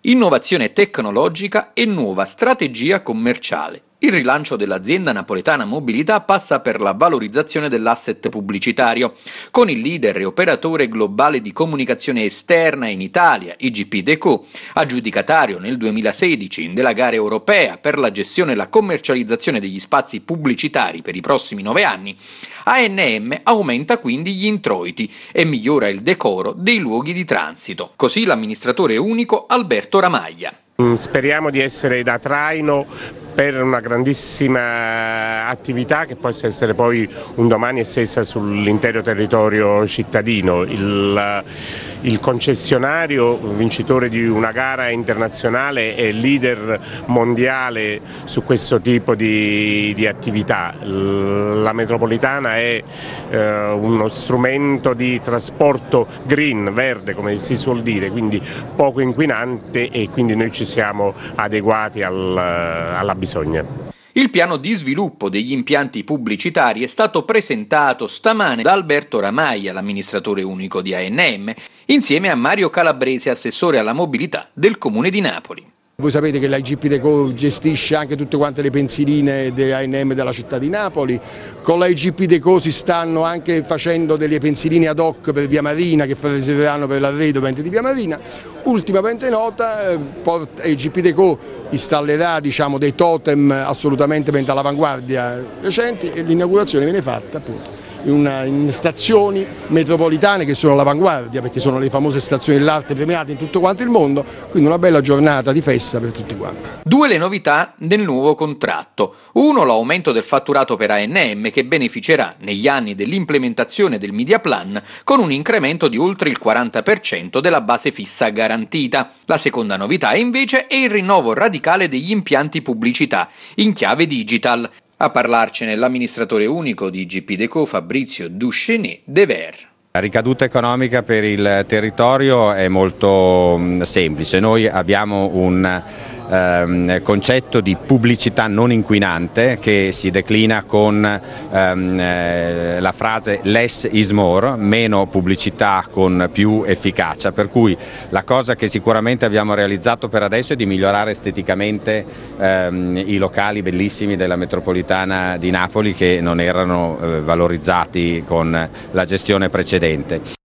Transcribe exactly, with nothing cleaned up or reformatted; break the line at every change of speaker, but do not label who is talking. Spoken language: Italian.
Innovazione tecnologica e nuova strategia commerciale. Il rilancio dell'azienda napoletana Mobilità passa per la valorizzazione dell'asset pubblicitario. Con il leader e operatore globale di comunicazione esterna in Italia, I G P Deco, aggiudicatario nel duemilasedici della gara europea per la gestione e la commercializzazione degli spazi pubblicitari per i prossimi nove anni, A N M aumenta quindi gli introiti e migliora il decoro dei luoghi di transito. Così l'amministratore unico Alberto Ramaglia.
Speriamo di essere da traino per una grandissima attività che possa essere poi un domani estesa sull'intero territorio cittadino. Il, il concessionario vincitore di una gara internazionale è leader mondiale su questo tipo di, di attività. La metropolitana è eh, uno strumento di trasporto green, verde come si suol dire, quindi poco inquinante, e quindi noi ci siamo adeguati al, alla bisogna.
Il piano di sviluppo degli impianti pubblicitari è stato presentato stamane da Alberto Ramaglia, l'amministratore unico di A N M, insieme a Mario Calabrese, assessore alla mobilità del Comune di Napoli.
Voi sapete che la I G P Deco gestisce anche tutte quante le pensiline dell'A N M della città di Napoli. Con la I G P Deco si stanno anche facendo delle pensiline ad hoc per Via Marina, che serviranno per l'arredamento di Via Marina. Ultimamente nota, I G P Deco installerà, diciamo, dei totem assolutamente all'avanguardia recenti, e l'inaugurazione viene fatta appunto in, una, in stazioni metropolitane che sono all'avanguardia, perché sono le famose stazioni dell'arte premiate in tutto quanto il mondo, quindi una bella giornata di festa per tutti quanti.
Due le novità del nuovo contratto. Uno, l'aumento del fatturato per A N M, che beneficerà negli anni dell'implementazione del media plan con un incremento di oltre il quaranta per cento della base fissa garantita. La seconda novità invece è il rinnovo radicale degli impianti pubblicità in chiave digital. A parlarcene l'amministratore unico di I G P Deco Fabrizio Duchenet-Dever.
La ricaduta economica per il territorio è molto semplice. Noi abbiamo un ehm, concetto di pubblicità non inquinante che si declina con ehm, eh, la frase less is more, meno pubblicità con più efficacia, per cui la cosa che sicuramente abbiamo realizzato per adesso è di migliorare esteticamente ehm, i locali bellissimi della metropolitana di Napoli, che non erano eh, valorizzati con la gestione precedente.